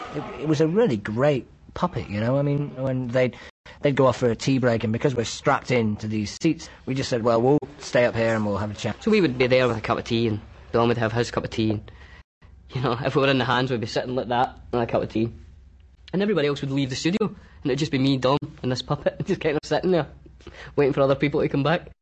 it was a really great puppet, you know. I mean, when they'd go off for a tea break, and because we're strapped into these seats, we just said, well, we'll stay up here and we'll have a chat. So we would be there with a cup of tea, and Dom would have his cup of tea, and, you know, if we were in the hands, we'd be sitting like that, and a cup of tea. And everybody else would leave the studio, and it'd just be me, Dom, and this puppet, just kind of sitting there, waiting for other people to come back.